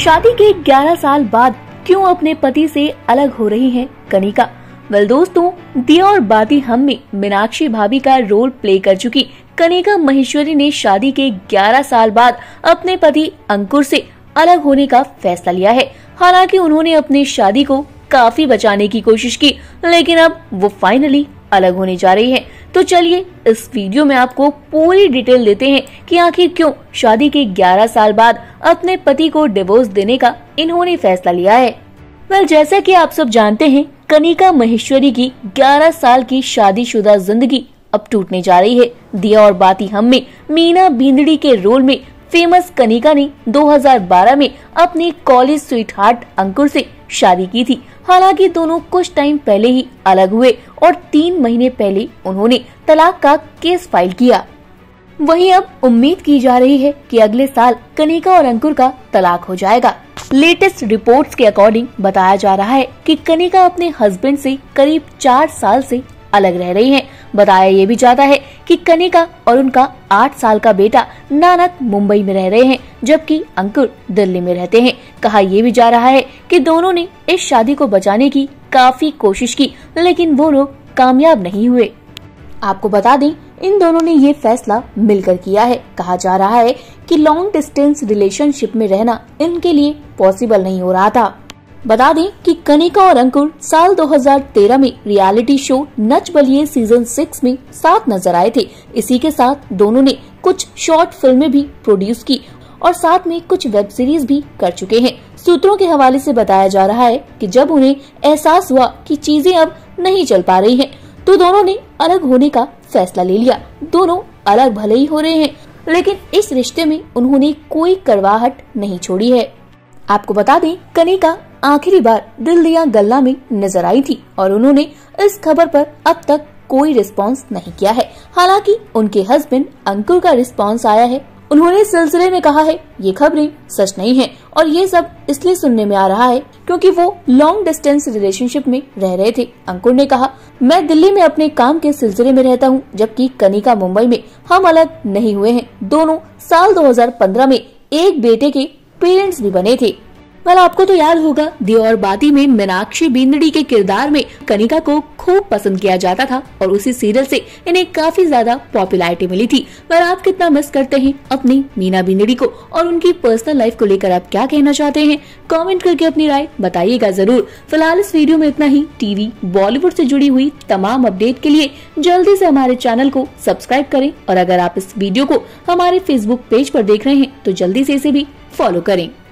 शादी के 11 साल बाद क्यों अपने पति से अलग हो रही हैं कनिका? दोस्तों, दिया और बाती हम में मीनाक्षी भाभी का रोल प्ले कर चुकी कनिका माहेश्वरी ने शादी के 11 साल बाद अपने पति अंकुर से अलग होने का फैसला लिया है। हालांकि उन्होंने अपनी शादी को काफी बचाने की कोशिश की, लेकिन अब वो फाइनली अलग होने जा रही है। तो चलिए इस वीडियो में आपको पूरी डिटेल देते हैं कि आखिर क्यों शादी के 11 साल बाद अपने पति को डिवोर्स देने का इन्होंने फैसला लिया है। जैसा कि आप सब जानते हैं, कनिका माहेश्वरी की 11 साल की शादीशुदा जिंदगी अब टूटने जा रही है। दिया और बाती हम में मीना बिंदड़ी के रोल में फेमस कनिका ने 2012 में अपने कॉलेज स्वीटहार्ट अंकुर से शादी की थी। हालांकि दोनों कुछ टाइम पहले ही अलग हुए और 3 महीने पहले उन्होंने तलाक का केस फाइल किया। वहीं अब उम्मीद की जा रही है कि अगले साल कनिका और अंकुर का तलाक हो जाएगा। लेटेस्ट रिपोर्ट्स के अकॉर्डिंग बताया जा रहा है कि कनिका अपने हस्बैंड से करीब 4 साल से अलग रह रही हैं। बताया ये भी जाता है कि कनिका और उनका 8 साल का बेटा नानक मुंबई में रह रहे हैं, जबकि अंकुर दिल्ली में रहते हैं। कहा ये भी जा रहा है कि दोनों ने इस शादी को बचाने की काफी कोशिश की, लेकिन वो लोग कामयाब नहीं हुए। आपको बता दें, इन दोनों ने ये फैसला मिलकर किया है। कहा जा रहा है कि लॉन्ग डिस्टेंस रिलेशनशिप में रहना इनके लिए पॉसिबल नहीं हो रहा था। बता दें कि कनिका और अंकुर साल 2013 में reality show Nach Baliye season 6 में साथ नजर आए थे। इसी के साथ दोनों ने कुछ शॉर्ट फिल्में भी प्रोड्यूस की और साथ में कुछ वेब सीरीज भी कर चुके हैं। सूत्रों के हवाले से बताया जा रहा है कि जब उन्हें एहसास हुआ कि चीजें अब नहीं चल पा रही हैं, तो दोनों ने अलग होने का फैसला ले लिया। दोनों अलग भले ही हो रहे हैं, लेकिन इस रिश्ते में उन्होंने कोई कड़वाहट नहीं छोड़ी है। आपको बता दें, कनिका आखिरी बार दिल दिया गल्ला में नजर आई थी और उन्होंने इस खबर पर अब तक कोई रिस्पांस नहीं किया है। हालांकि उनके हस्बैंड अंकुर का रिस्पांस आया है। उन्होंने इस सिलसिले में कहा है, ये खबरें सच नहीं है और ये सब इसलिए सुनने में आ रहा है क्योंकि वो लॉन्ग डिस्टेंस रिलेशनशिप में रह रहे थे। अंकुर ने कहा, मैं दिल्ली में अपने काम के सिलसिले में रहता हूँ, जबकि कनिका मुंबई में। हम अलग नहीं हुए हैं। दोनों साल 2015 में एक बेटे के पेरेंट्स भी बने थे। आपको तो याद होगा, दिया और बाती में मीनाक्षी बिंदड़ी के किरदार में कनिका को खूब पसंद किया जाता था और उसी सीरियल से इन्हें काफी ज्यादा पॉपुलैरिटी मिली थी। पर आप कितना मिस करते हैं अपनी मीना बिंदड़ी को और उनकी पर्सनल लाइफ को लेकर आप क्या कहना चाहते हैं? कमेंट करके अपनी राय बताइएगा जरूर। फिलहाल इस वीडियो में इतना ही। टीवी बॉलीवुड से जुड़ी हुई तमाम अपडेट के लिए जल्दी से हमारे चैनल को सब्सक्राइब करें और अगर आप इस वीडियो को हमारे फेसबुक पेज पर देख रहे हैं तो जल्दी से इसे भी फॉलो करें।